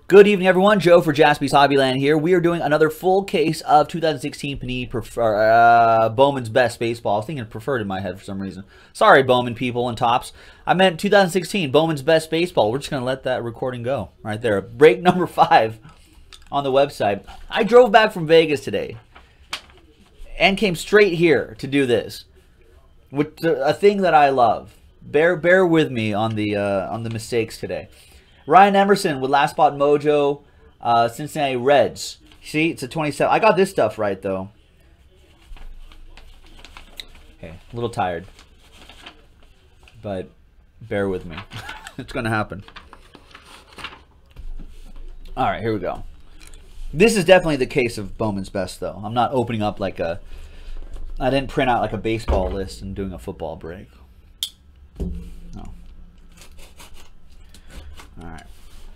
Good evening, everyone. Joe for Jaspy's Hobbyland here. We are doing another full case of 2016 Panini Bowman's Best Baseball. I was thinking preferred in my head for some reason. Sorry, Bowman people and tops. I meant 2016 Bowman's Best Baseball. We're just going to let that recording go right there. Break number 5 on the website. I drove back from Vegas today and came straight here to do this, which a thing that I love. Bear with me on the mistakes today. Ryan Emerson with Last Spot Mojo, Cincinnati Reds. See, it's a 27. I got this stuff right, though. Okay, a little tired. But bear with me. It's going to happen. All right, here we go. This is definitely the case of Bowman's Best, though. I'm not opening up like a... I didn't print out like a baseball list and doing a football break. No. All right.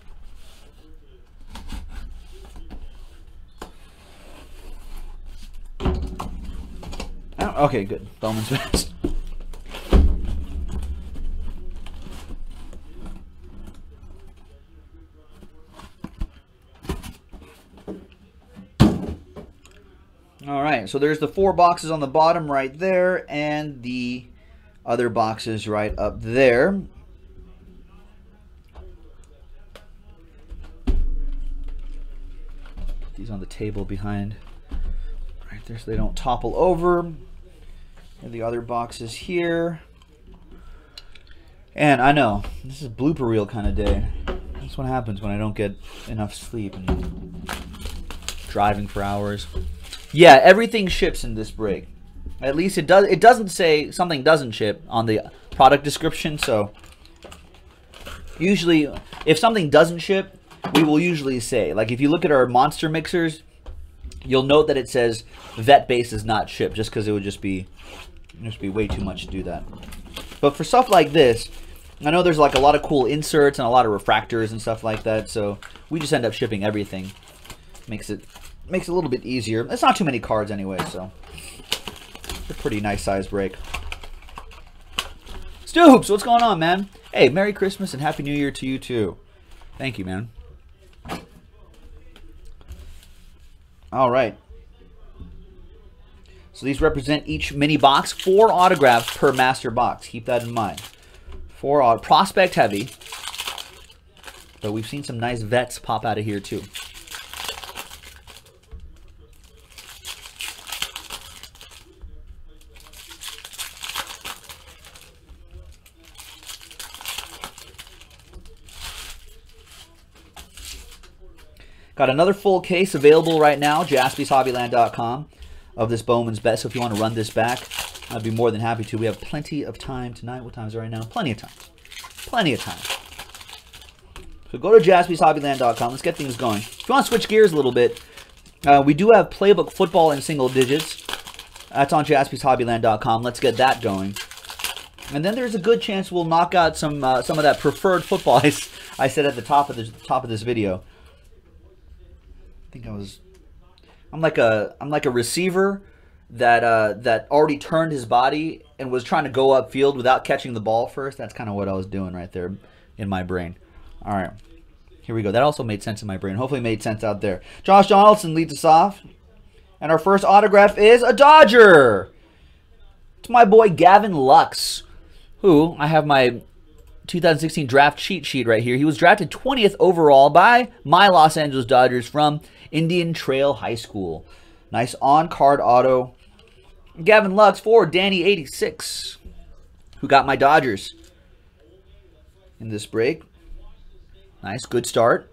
Oh, okay, good. Bowman's Best. All right, so there's the 4 boxes on the bottom right there, and the other boxes right up there. These on the table behind right there so they don't topple over. And the other boxes here. And I know this is a blooper reel kind of day. That's what happens when I don't get enough sleep and driving for hours. Yeah, everything ships in this break. At least it does. It doesn't say something doesn't ship on the product description. So usually if something doesn't ship, we will usually say, like if you look at our monster mixers, you'll note that it says vet base is not shipped, just because it would just be way too much to do that. But for stuff like this, I know there's like a lot of cool inserts and a lot of refractors and stuff like that, so we just end up shipping everything. Makes it a little bit easier. It's not too many cards anyway, so it's a pretty nice size break. Stoops, what's going on, man? Hey, Merry Christmas and Happy New Year to you too. Thank you, man. All right. So these represent each mini box. 4 autographs per master box. Keep that in mind. 4 prospect heavy. But we've seen some nice vets pop out of here too. Got another full case available right now, jaspyshobbyland.com, of this Bowman's Best. So if you want to run this back, I'd be more than happy to. We have plenty of time tonight. What time is it right now? Plenty of time. Plenty of time. So go to jaspyshobbyland.com. Let's get things going. If you want to switch gears a little bit, we do have Playbook Football in single digits. That's on jaspyshobbyland.com. Let's get that going. And then there's a good chance we'll knock out some of that preferred football I said at the top of this video. I think I'm like a receiver that already turned his body and was trying to go upfield without catching the ball first. That's kind of what I was doing right there in my brain. All right, here we go. That also made sense in my brain. Hopefully it made sense out there. Josh Donaldson leads us off. And our first autograph is a Dodger. It's my boy Gavin Lux, who I have my 2016 draft cheat sheet right here. He was drafted 20th overall by my Los Angeles Dodgers from Indian Trail High School. Nice on-card auto. Gavin Lux for Danny86, who got my Dodgers in this break. Nice, good start.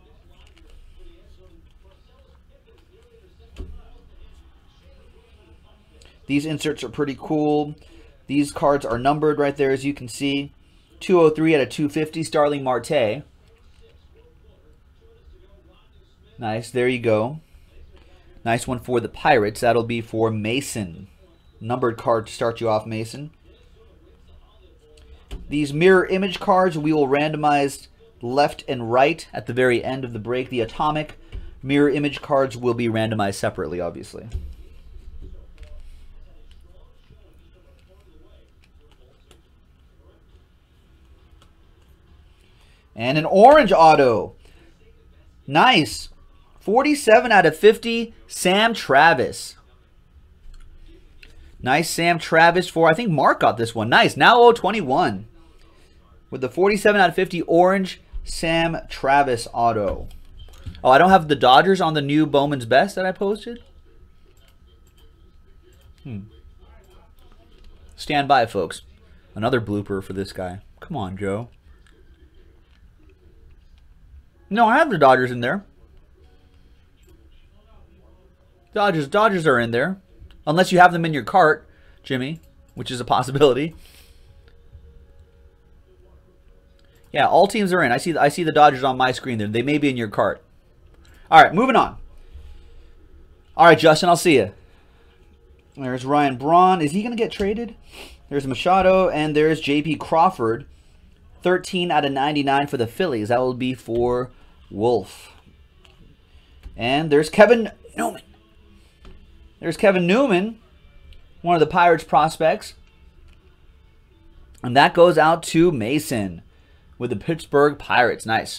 These inserts are pretty cool. These cards are numbered right there, as you can see. 203 out of 250, Starling Marte. Nice, there you go. Nice one for the Pirates. That'll be for Mason. Numbered card to start you off, Mason. These mirror image cards we will randomize left and right at the very end of the break. The atomic mirror image cards will be randomized separately, obviously. And an orange auto. Nice. 47 out of 50, Sam Travis. Nice Sam Travis for, I think Mark got this one. Nice. Now 021. With the 47 out of 50 orange Sam Travis auto. Oh, I don't have the Dodgers on the new Bowman's Best that I posted? Stand by, folks. Another blooper for this guy. Come on, Joe. No, I have the Dodgers in there. Dodgers are in there. Unless you have them in your cart, Jimmy, which is a possibility. Yeah, all teams are in. I see the Dodgers on my screen there. They may be in your cart. All right, moving on. All right, Justin, I'll see you. There's Ryan Braun. Is he going to get traded? There's Machado, and there's J.P. Crawford. 13 out of 99 for the Phillies. That will be for Wolf. And there's Kevin Newman. There's Kevin Newman, one of the Pirates prospects. And that goes out to Mason with the Pittsburgh Pirates. Nice.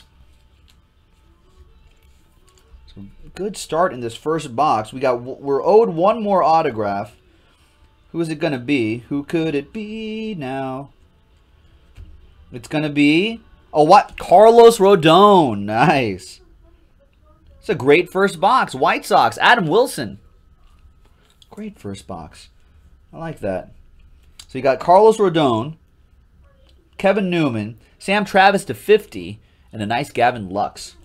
So good start in this first box. We're owed one more autograph. Who is it going to be? Who could it be now? It's going to be, oh, what? Carlos Rodon. Nice. It's a great first box. White Sox, Adam Wilson. Great first box. I like that. So you got Carlos Rodon, Kevin Newman, Sam Travis to 50, and a nice Gavin Lux.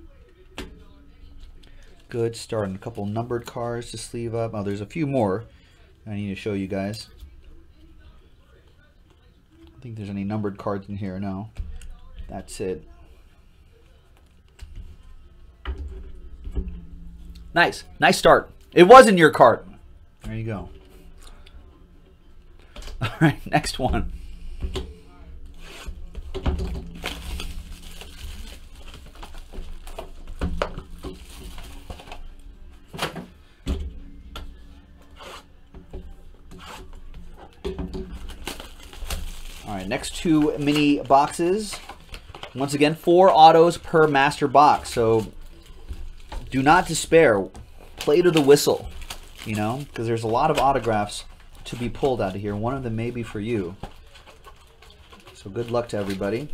Good start. And a couple numbered cards to sleeve up. Oh, there's a few more I need to show you guys. I don't think there's any numbered cards in here. No. That's it. Nice. Nice start. It was in your cart. There you go. All right, next one. All right, next two mini boxes. Once again, 4 autos per master box. So do not despair. Play to the whistle. You know, because there's a lot of autographs to be pulled out of here. One of them may be for you. So good luck to everybody.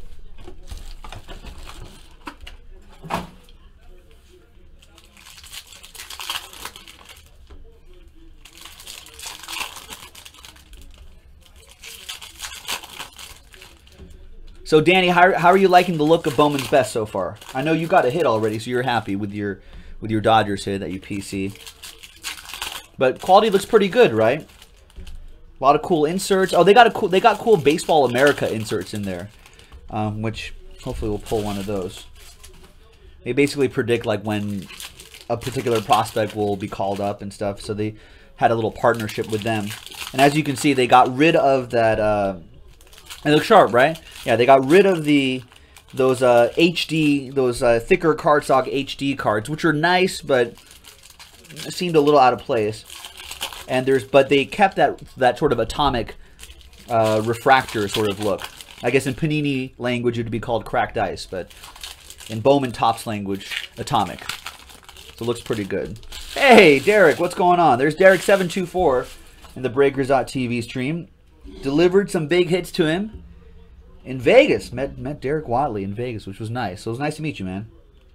So Danny, how are you liking the look of Bowman's Best so far? I know you got a hit already, so you're happy with your Dodgers hit that you PC. But quality looks pretty good, right? A lot of cool inserts. Oh, they got cool Baseball America inserts in there, which hopefully we'll pull one of those. They basically predict like when a particular prospect will be called up and stuff. So they had a little partnership with them. And as you can see, they got rid of that. It looks sharp, right? Yeah, they got rid of those HD, those thicker cardstock HD cards, which are nice, but seemed a little out of place. And but they kept that sort of atomic refractor sort of look. I guess in Panini language it would be called cracked ice, but in Bowman Topps language, atomic. So it looks pretty good. Hey, Derek, what's going on? There's Derek724 in the Breakers.tv stream. Delivered some big hits to him in Vegas. Met Derek Watley in Vegas, which was nice. So it was nice to meet you, man.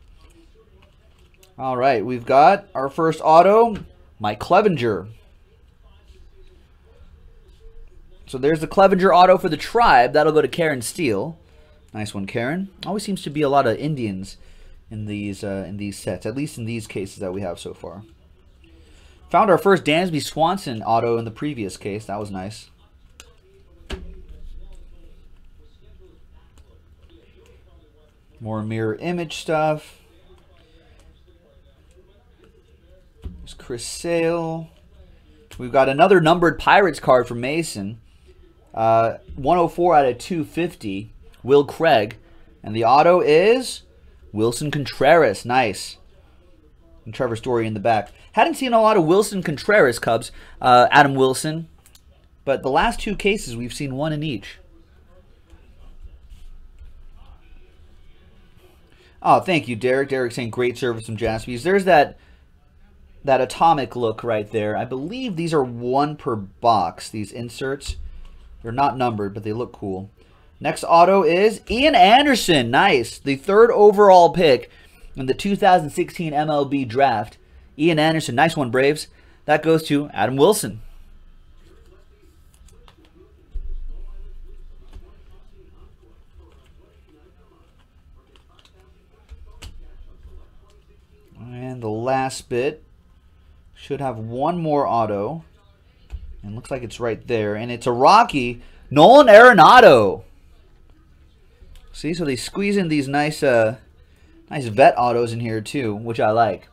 All right, we've got our first auto, Mike Clevinger. So there's the Clevinger auto for the Tribe. That'll go to Karen Steele. Nice one, Karen. Always seems to be a lot of Indians in these sets, at least in these cases that we have so far. Found our first Dansby Swanson auto in the previous case. That was nice. More mirror image stuff. There's Chris Sale. We've got another numbered Pirates card for Mason. 104 out of 250. Will Craig. And the auto is Wilson Contreras. Nice. And Trevor Story in the back. Hadn't seen a lot of Wilson Contreras Cubs. Adam Wilson. But the last two cases, we've seen one in each. Oh, thank you, Derek. Derek saying great service from Jaspys. There's that atomic look right there. I believe these are 1 per box, these inserts. They're not numbered, but they look cool. Next auto is Ian Anderson. Nice. The 3rd overall pick in the 2016 MLB draft. Ian Anderson. Nice one, Braves. That goes to Adam Wilson. And the last bit should have 1 more auto. And looks like it's right there. And it's a Rocky, Nolan Arenado. See, so they squeeze in these nice nice vet autos in here too, which I like.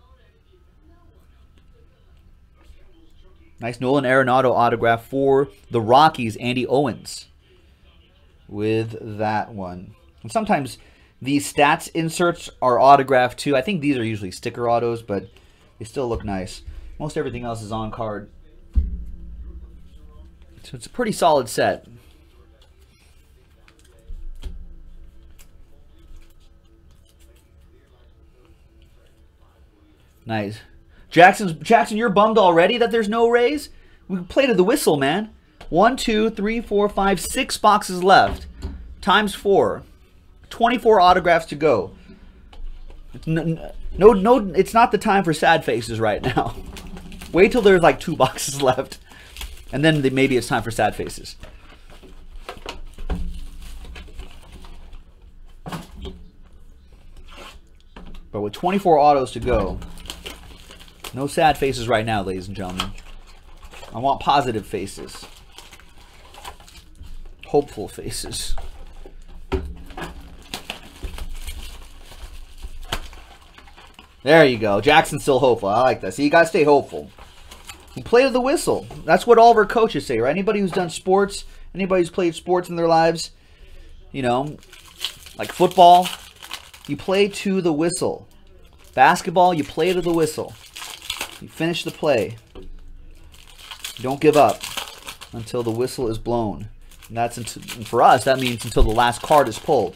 Nice Nolan Arenado autograph for the Rockies, Andy Owens. With that one. And sometimes these stats inserts are autographed too. I think these are usually sticker autos, but they still look nice. Most everything else is on card. So it's a pretty solid set. Nice. Jackson, you're bummed already that there's no Rays? We played to the whistle, man. 1, 2, 3, 4, 5, 6 boxes left. Times 4. 24 autographs to go. It's not the time for sad faces right now. Wait till there's like 2 boxes left. And then maybe it's time for sad faces. But with 24 autos to go, no sad faces right now, ladies and gentlemen. I want positive faces. Hopeful faces. There you go. Jackson's still hopeful. I like that. See, you got to stay hopeful. You play to the whistle. That's what all of our coaches say, right? Anybody who's done sports, anybody who's played sports in their lives, you know, like football, you play to the whistle. Basketball, you play to the whistle. You finish the play. You don't give up until the whistle is blown. And that's and for us, that means until the last card is pulled.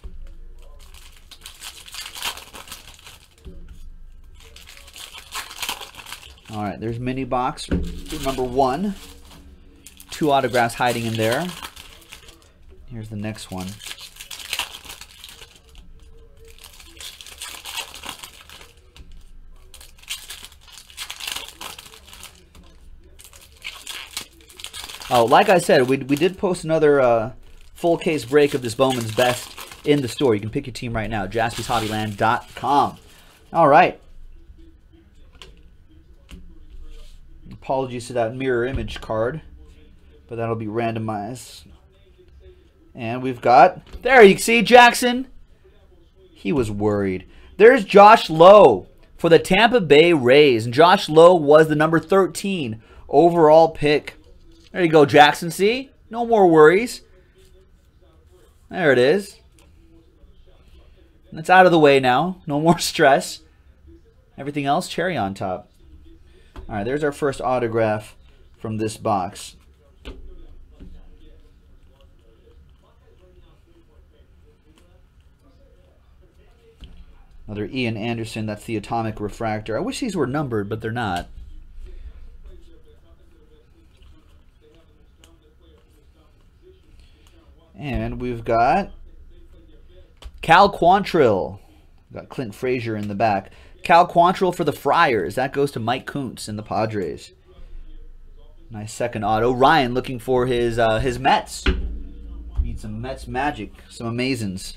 All right, there's mini box number 1. 2 autographs hiding in there. Here's the next one. Oh, like I said, we did post another full case break of this Bowman's Best in the store. You can pick your team right now, JaspysHobbyland.com. All right. Apologies to that mirror image card, but that'll be randomized. And we've got, there you can see Jackson. He was worried. There's Josh Lowe for the Tampa Bay Rays. And Josh Lowe was the number 13 overall pick. There you go, Jackson. See? No more worries. There it is. It's out of the way now. No more stress. Everything else, cherry on top. All right, there's our first autograph from this box. Another Ian Anderson. That's the Atomic Refractor. I wish these were numbered, but they're not. And we've got Cal Quantrill. Got Clint Frazier in the back. Cal Quantrill for the Friars. That goes to Mike Kuntz and the Padres. Nice second auto. Ryan looking for his Mets. Need some Mets magic. Some Amazins.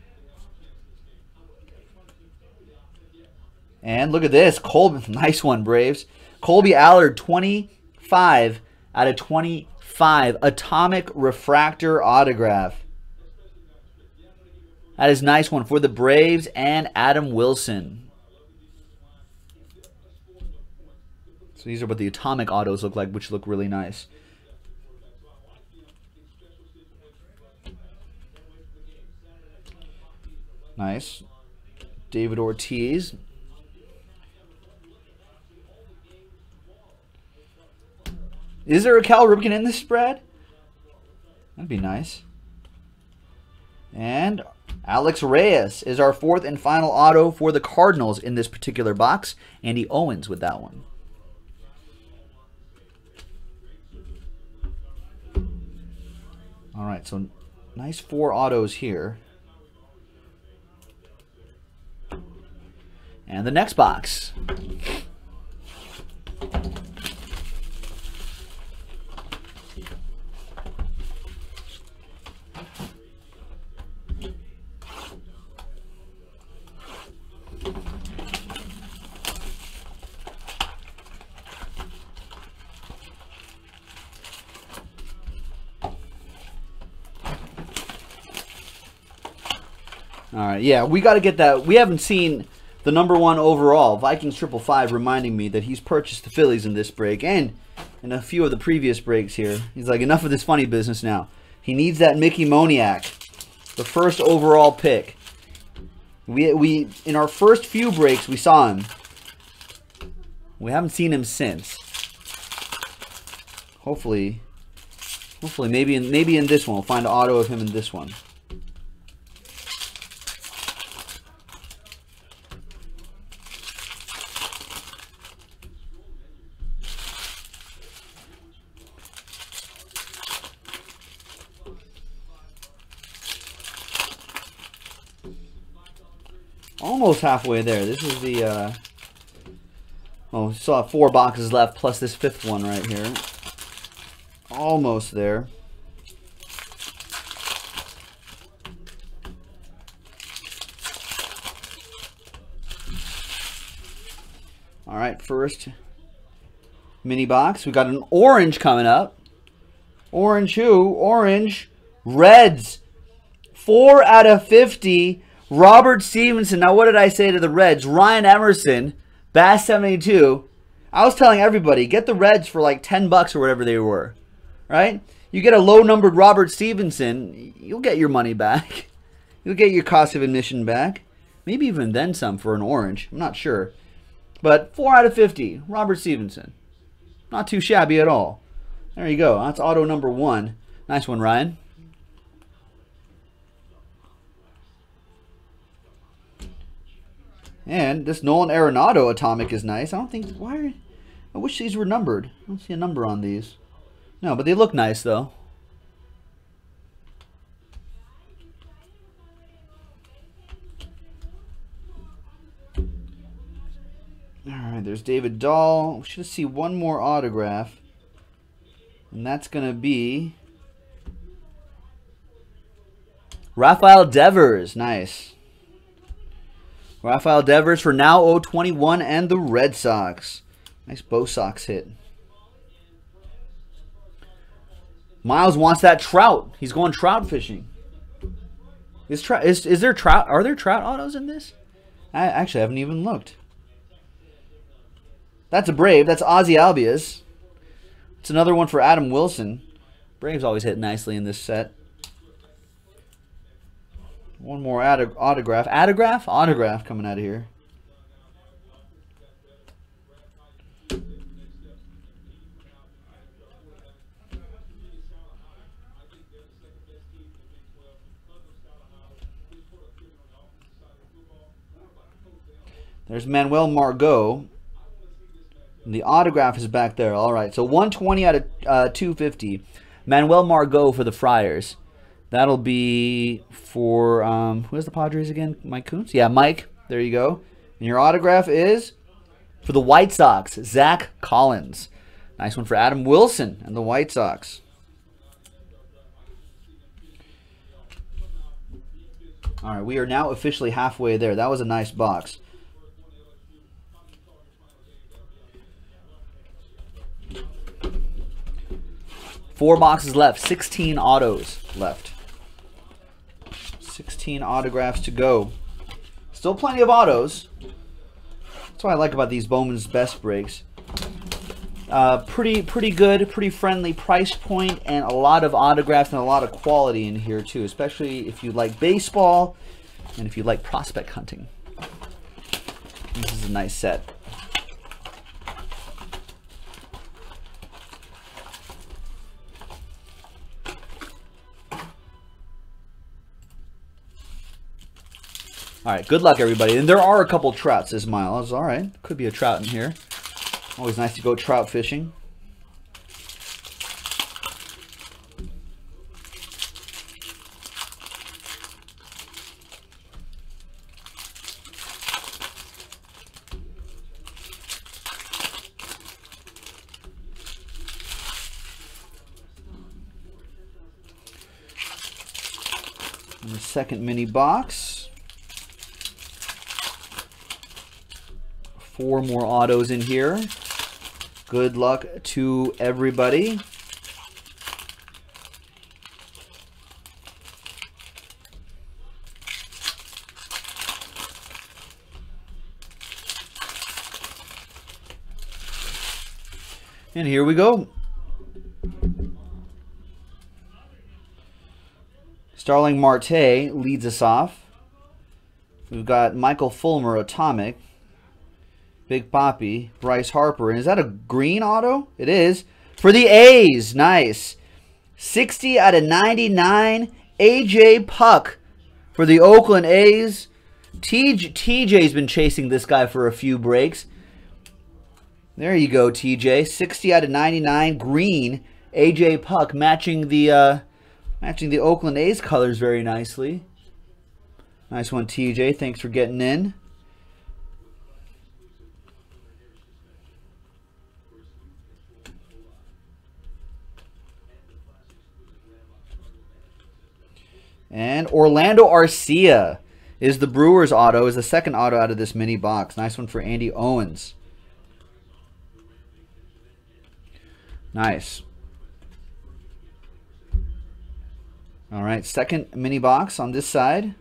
And look at this. Colby. Nice one, Braves. Colby Allard, 25 out of 25. Atomic Refractor autograph. That is a nice one for the Braves and Adam Wilson. So these are what the Atomic autos look like, which look really nice. Nice. David Ortiz. Is there a Cal Ripken in this spread? That'd be nice. And Alex Reyes is our 4th and final auto for the Cardinals in this particular box. Andy Owens with that one. All right, so nice 4 autos here. And the next box. All right, yeah, we got to get that. We haven't seen the #1 overall, Vikings 555, reminding me that he's purchased the Phillies in this break and in a few of the previous breaks here. He's like, enough of this funny business now. He needs that Mickey Moniak, the first overall pick. We in our first few breaks, we saw him. We haven't seen him since. Hopefully, maybe in this one, we'll find an auto of him in this one. Almost halfway there. This is the, oh, we still have 4 boxes left, plus this 5th one right here. Almost there. All right, first mini box. We got an orange coming up. Orange who? Orange Reds. 4 out of 50. Robert Stevenson. Now, what did I say to the Reds? Ryan Emerson, Bass 72. I was telling everybody, get the Reds for like $10 or whatever they were, right? You get a low-numbered Robert Stevenson, you'll get your money back. You'll get your cost of admission back. Maybe even then some for an orange. I'm not sure. But 4 out of 50, Robert Stevenson. Not too shabby at all. There you go. That's auto #1. Nice one, Ryan. And this Nolan Arenado atomic is nice. I don't think, why? I wish these were numbered. I don't see a number on these. No, but they look nice though. Alright, there's David Dahl. We should see one more autograph. And that's going to be Rafael Devers. Nice. Rafael Devers for now 021 and the Red Sox. Nice Bo Sox hit. Miles wants that trout. He's going trout fishing. Is there trout? Are there trout autos in this? I actually haven't even looked. That's a Brave. That's Ozzy Albies. It's another one for Adam Wilson. Braves always hit nicely in this set. One more autograph. Autograph coming out of here. There's Manuel Margot. And the autograph is back there. All right, so 120 out of 250. Manuel Margot for the Friars. That'll be for, who is the Padres again? Mike Kuntz? Yeah, Mike. There you go. And your autograph is for the White Sox, Zach Collins. Nice one for Adam Wilson and the White Sox. All right, we are now officially halfway there. That was a nice box. Four boxes left. 16 autos left. 16 autographs to go. Still plenty of autos. That's what I like about these Bowman's Best breaks. Pretty good, pretty friendly price point, and a lot of autographs and a lot of quality in here too, especially if you like baseball and if you like prospect hunting. This is a nice set. All right, good luck, everybody. And there are a couple trouts, says Miles. All right, could be a trout in here. Always nice to go trout fishing. And the second mini box. 4 more autos in here. Good luck to everybody. And here we go. Starling Marte leads us off. We've got Michael Fulmer, Atomic. Big Papi, Bryce Harper. And is that a green auto? It is. For the A's. Nice. 60 out of 99. AJ Puck for the Oakland A's. TJ's been chasing this guy for a few breaks. There you go, TJ. 60 out of 99. Green. AJ Puck matching the Oakland A's colors very nicely. Nice one, TJ. Thanks for getting in. And Orlando Arcia is the Brewers auto, is the second auto out of this mini box. Nice one for Andy Owens. Nice. All right, second mini box on this side.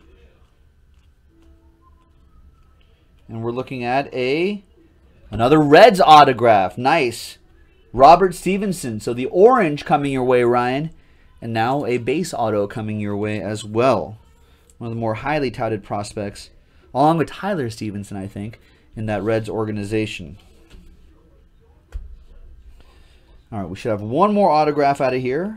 And we're looking at another Reds autograph. Nice. Robert Stevenson. So the orange coming your way, Ryan. And now a base auto coming your way as well. One of the more highly touted prospects, along with Tyler Stevenson, I think, in that Reds organization. All right, we should have one more autograph out of here.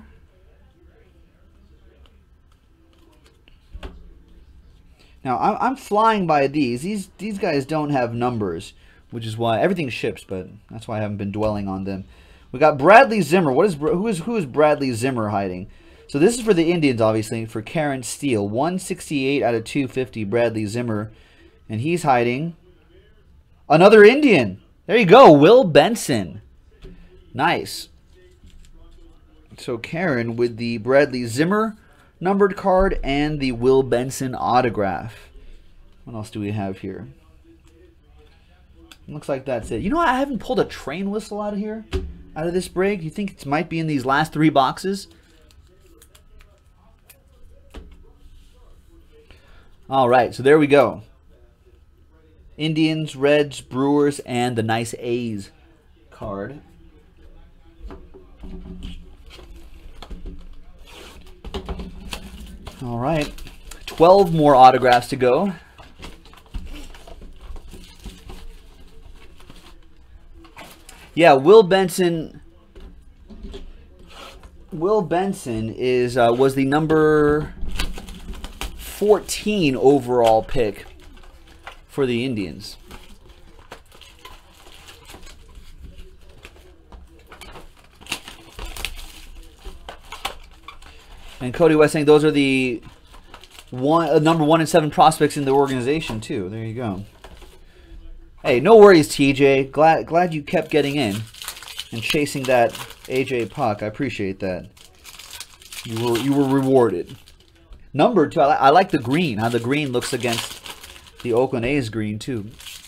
Now, I'm flying by these. These guys don't have numbers, which is why everything ships, but that's why I haven't been dwelling on them. We got Bradley Zimmer. Who is Bradley Zimmer hiding? So this is for the Indians, obviously, for Karen Steele. 168 out of 250, Bradley Zimmer. And he's hiding another Indian. There you go, Will Benson. Nice. So Karen with the Bradley Zimmer numbered card and the Will Benson autograph. What else do we have here? Looks like that's it. You know what? I haven't pulled a train whistle out of here, out of this break. You think it might be in these last 3 boxes? All right, so there we go. Indians, Reds, Brewers, and the nice A's card. All right, 12 more autographs to go. Yeah, Will Benson is was the number 14 overall pick for the Indians. And Cody West saying those are the number 1 and 7 prospects in the organization too. There you go. Hey, no worries, TJ. Glad you kept getting in and chasing that AJ Puck. I appreciate that. You were rewarded. Number 2, I like the green. How the green looks against the Oakland A's green too.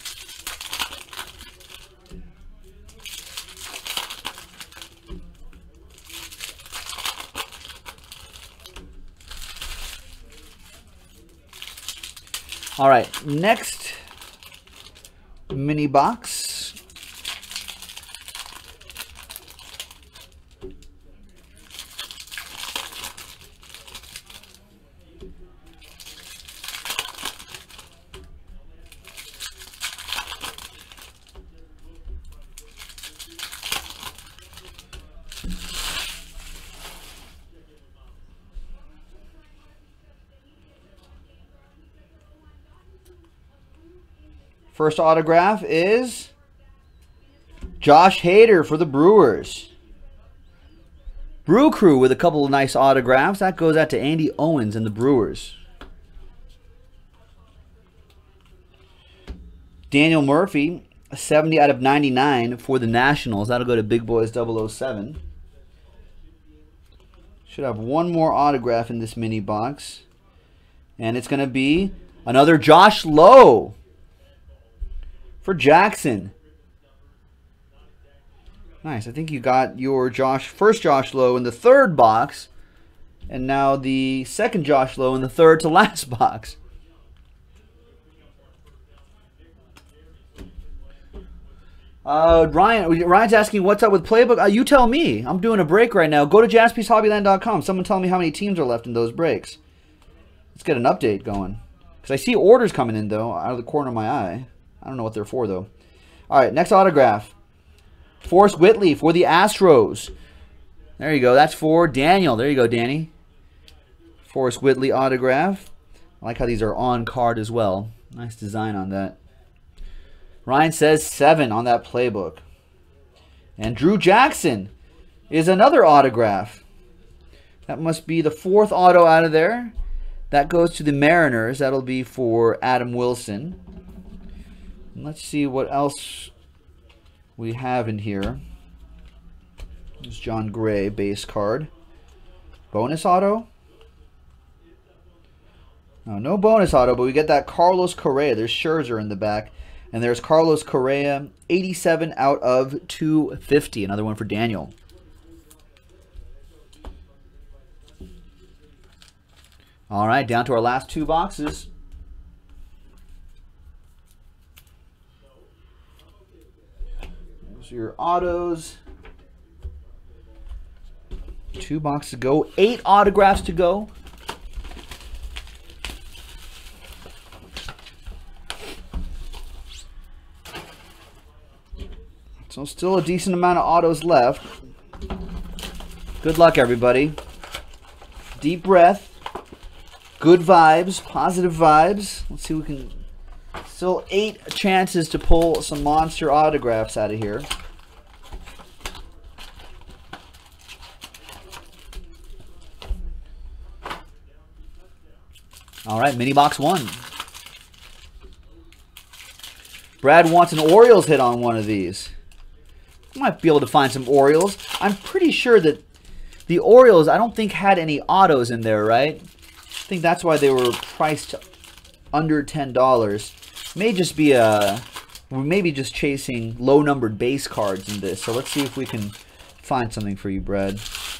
All right, next mini box. First autograph is Josh Hader for the Brewers. Brew Crew with a couple of nice autographs. That goes out to Andy Owens and the Brewers. Daniel Murphy, 70 out of 99 for the Nationals. That'll go to Big Boys 007. Should have one more autograph in this mini box. And it's going to be another Josh Lowe for Jackson. Nice. I think you got your first Josh Lowe in the third box. And now the second Josh Lowe in the third to last box. Ryan's asking what's up with Playbook. You tell me. I'm doing a break right now. Go to JaspysHobbyland.com. Someone tell me how many teams are left in those breaks. Let's get an update going. Because I see orders coming in, though, out of the corner of my eye. I don't know what they're for, though. All right, next autograph. Forrest Whitley for the Astros. There you go. That's for Daniel. There you go, Danny. Forrest Whitley autograph. I like how these are on card as well. Nice design on that. Ryan says 7 on that Playbook. And Drew Jackson is another autograph. That must be the 4th auto out of there. That goes to the Mariners. That'll be for Adam Wilson. And let's see what else we have in here. There's John Gray base card. Bonus auto? No bonus auto, but we get that Carlos Correa. There's Scherzer in the back. And there's Carlos Correa, 87 out of 250. Another one for Daniel. All right, down to our last 2 boxes. Those are your autos. 2 boxes to go. 8 autographs to go. So still a decent amount of autos left. Good luck, everybody. Deep breath. Good vibes. Positive vibes. Let's see if we can... Still 8 chances to pull some monster autographs out of here. All right, mini box 1. Brad wants an Orioles hit on one of these. Might be able to find some Orioles. I'm pretty sure that the Orioles, I don't think, had any autos in there, right? I think that's why they were priced under $10. May just be we're maybe just chasing low-numbered base cards in this. So let's see if we can find something for you, Brad.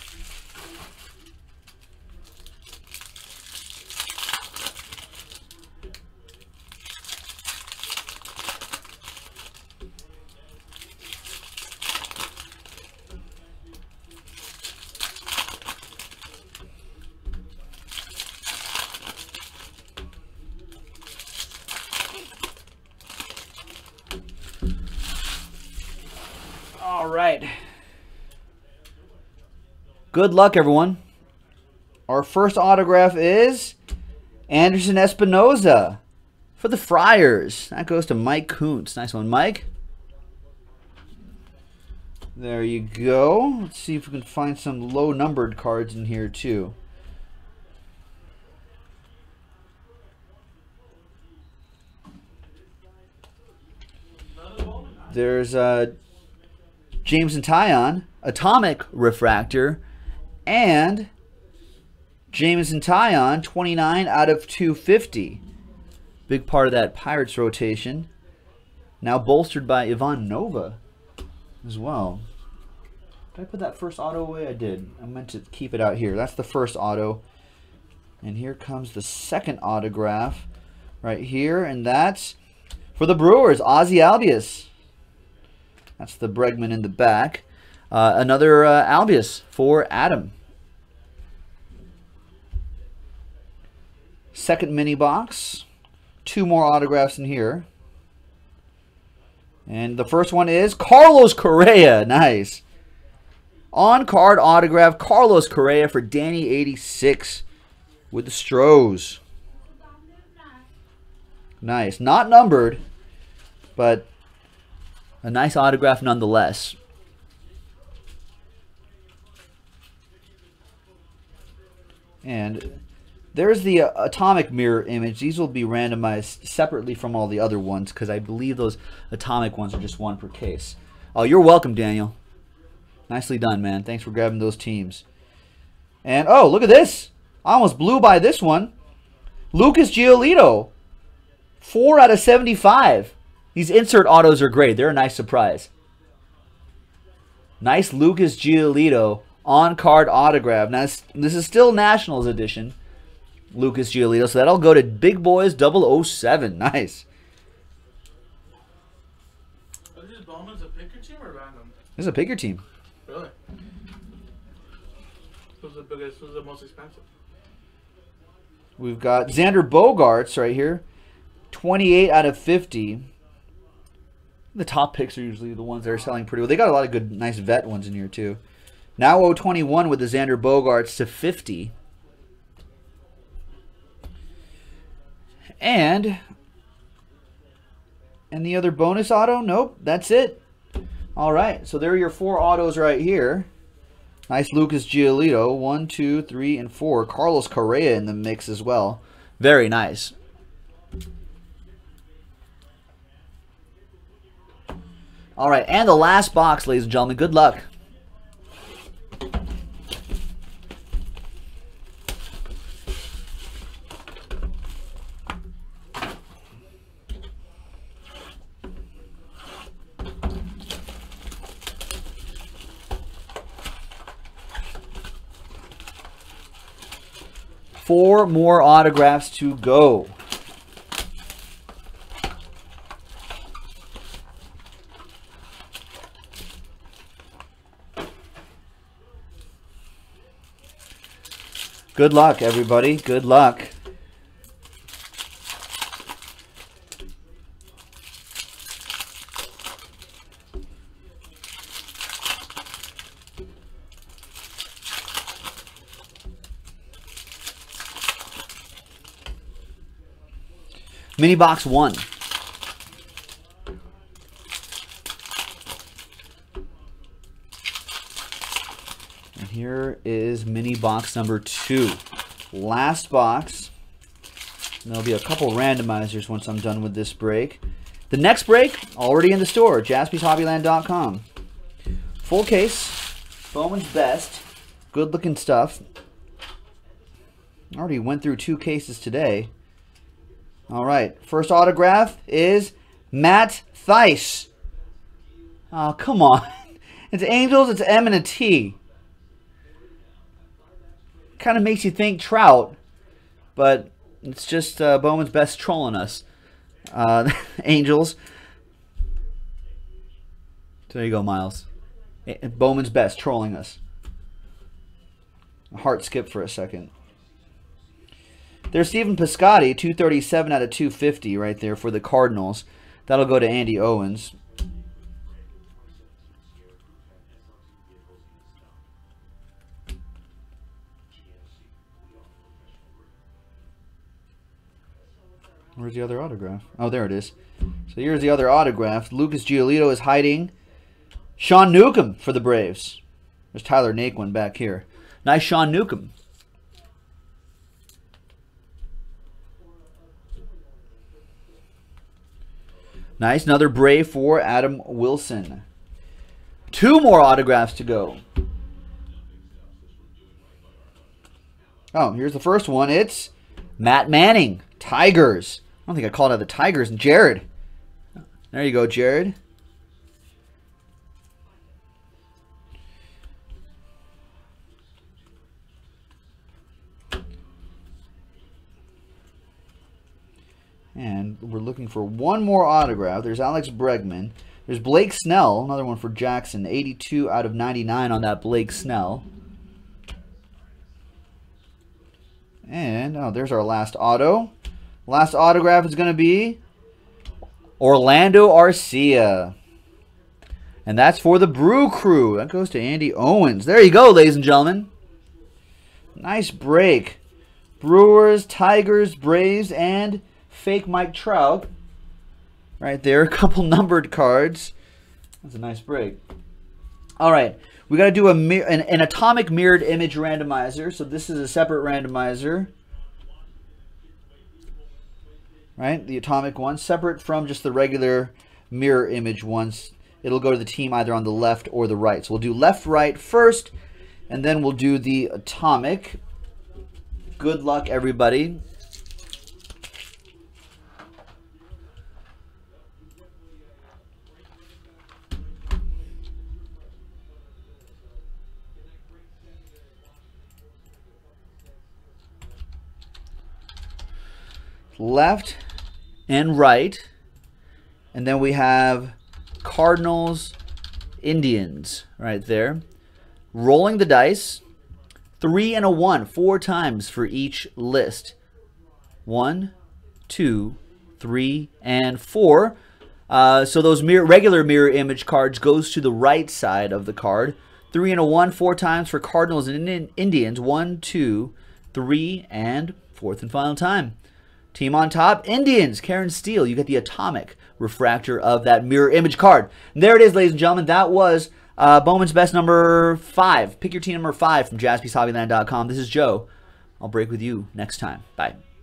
All right. Good luck, everyone. Our first autograph is Anderson Espinoza for the Friars. That goes to Mike Kuntz. Nice one, Mike. There you go. Let's see if we can find some low-numbered cards in here, too. There's Jameson Taillon, Atomic Refractor, and Jameson Taillon, 29 out of 250. Big part of that Pirates rotation. Now bolstered by Ivan Nova as well. Did I put that first auto away? I did. I meant to keep it out here. That's the first auto. And here comes the second autograph right here. And that's for the Brewers, Ozzie Albies. That's the Bregman in the back. Another Albies for Adam. Second mini box. 2 more autographs in here. And the first one is Carlos Correa. Nice. On-card autograph, Carlos Correa for Danny 86 with the Stros. Nice. Not numbered. but a nice autograph nonetheless. And there's the atomic mirror image. These will be randomized separately from all the other ones because I believe those atomic ones are just one per case. Oh, you're welcome, Daniel. Nicely done, man. Thanks for grabbing those teams. And, oh, look at this. I almost blew by this one. Lucas Giolito. 4 out of 75. These insert autos are great. They're a nice surprise. Nice Lucas Giolito on-card autograph. Now, this is still Nationals edition. Lucas Giolito. So that'll go to Big Boys 007. Nice. Are these Bowman's a pick your team or random? This is a pick your team. Really? Who's the biggest? Who's the most expensive? We've got Xander Bogaerts right here. 28 out of 50. The top picks are usually the ones that are selling pretty well. They got a lot of good, nice vet ones in here too. Now 021 with the Xander Bogaerts to 50. And the other bonus auto? Nope, that's it. All right, so there are your 4 autos right here. Nice Lucas Giolito, 1, 2, 3, and 4. Carlos Correa in the mix as well. Very nice. All right, and the last box, ladies and gentlemen. Good luck. Four more autographs to go. Good luck, everybody. Good luck. Mini box 1. And here is mini box number 2. Last box. And there'll be a couple randomizers once I'm done with this break. The next break, already in the store, JaspysHobbyland.com. Full case, Bowman's Best. Good looking stuff. Already went through 2 cases today. All right, first autograph is Matt Thaiss. Oh, come on. It's Angels, it's M and a T. Kind of makes you think Trout, but it's just Bowman's Best trolling us. Angels. So there you go, Miles. Bowman's Best trolling us. A heart skip for a second. There's Stephen Piscotty, 237 out of 250 right there for the Cardinals. That'll go to Andy Owens. Where's the other autograph? Oh, there it is. So here's the other autograph. Lucas Giolito is hiding. Sean Newcomb for the Braves. There's Tyler Naquin back here. Nice Sean Newcomb. Nice. Another Brave for Adam Wilson. 2 more autographs to go. Oh, here's the first one. It's Matt Manning. Tigers. I don't think I called out the Tigers. Jared. There you go, Jared. And we're looking for one more autograph. There's Alex Bregman. There's Blake Snell, another one for Jackson. 82 out of 99 on that Blake Snell. And, oh, there's our last auto. Last autograph is going to be Orlando Arcia. And that's for the Brew Crew. That goes to Andy Owens. There you go, ladies and gentlemen. Nice break. Brewers, Tigers, Braves, and fake Mike Trout. right there. A couple numbered cards. That's a nice break. All right, we got to do an atomic mirrored image randomizer. So this is a separate randomizer. Right, the atomic one, separate from just the regular mirror image ones. It'll go to the team either on the left or the right. So we'll do left, right first, and then we'll do the atomic. Good luck, everybody. Left and right, and then we have Cardinals, Indians right there. Rolling the dice, 3 and a 1, 4 times for each list. 1, 2, 3, and 4. So those regular mirror image cards goes to the right side of the card. 3 and a 1, 4 times for Cardinals and Indians. 1, 2, 3, and 4th and final time. Team on top, Indians, Karen Steele. You get the atomic refractor of that mirror image card. And there it is, ladies and gentlemen. That was Bowman's Best number 5. Pick your team number 5 from jaspyshobbyland.com. This is Joe. I'll break with you next time. Bye.